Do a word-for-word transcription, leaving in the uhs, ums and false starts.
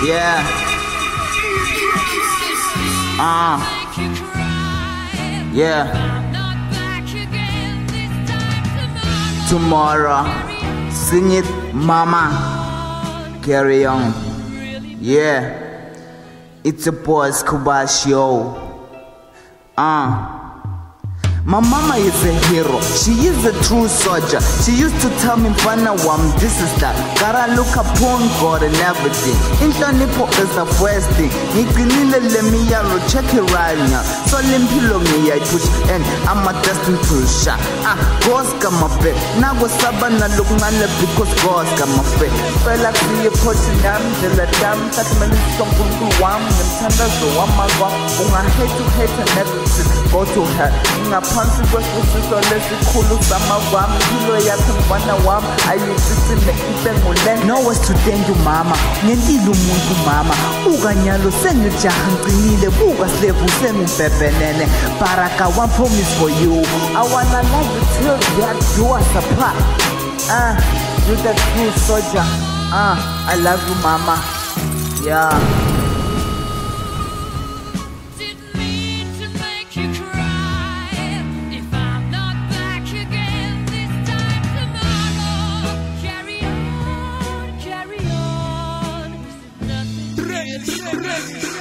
Yeah. Uh. Yeah. Tomorrow. Sing it, mama. Carry on. Yeah. It's a boys Kuba show. Uh. My mama is a hero, she is a true soldier. She used to tell me, Fana Wam, this is that. Gotta look upon God and everything. Inhlonipho is the first thing. Ngiqinile lemiyalo, check it right now. So limpilo ngiyayipush and I'm a destined to shine. Ah, God's got my back. Nago sabana look ngale because God's got my back. Fela kuye phothi nami ndlela dami thathi mina uNkulunkulu wami ngimthandazo wamagwa. Unga hate to hate and everything go to hell. Phansi kwesifiso lesikhulu samawami impilo yakho mfana wami ayisisime intengule. No was to thank you mama ngempilo umuntu mama ukanyalo sengijaha ngiqinile buka slevu sengibhebhenene baraka one promise for you. I wanna love you till death do us apart. Ah, you the true soldier. Ah, I love you mama. Yeah. Ready, ready.